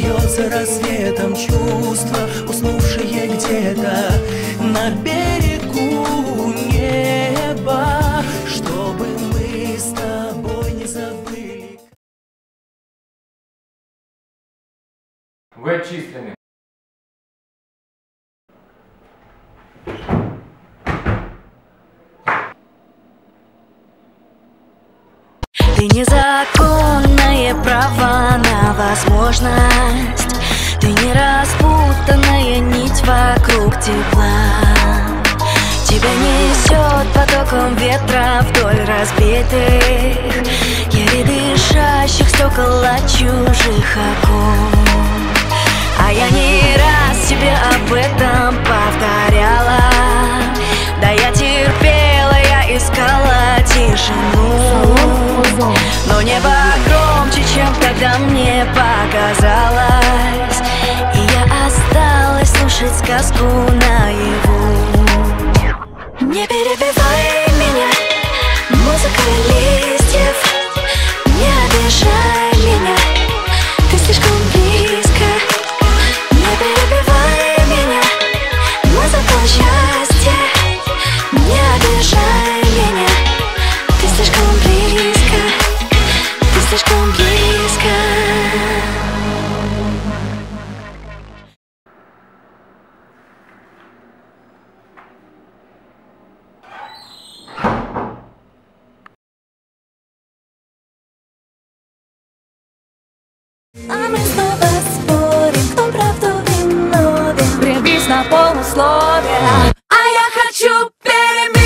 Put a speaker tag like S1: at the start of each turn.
S1: Смеется рассветом чувства, уснувшие где-то на берегу неба, чтобы мы с тобой не забыли.
S2: Вы отчислены.
S3: Ты незаконное право на возможность, ты не распутанная нить вокруг тепла. Тебя несет потоком ветра вдоль разбитых, еле дышащих стекол от чужих окон. А я не раз тебе об этом повторяла. Да я терпела, я искала тишину, но небо громче, чем тогда мне показалось, и я осталась слушать сказку наяву. Не перебивай меня, музыка листьев, не обижай меня, ты слишком близко. Не перебивай меня, мы закон счастья, не обижай меня, ты слишком близко, ты слишком близко. А мы снова спорим, кто правду виновен. Прибись на полусловие, а я хочу перемен.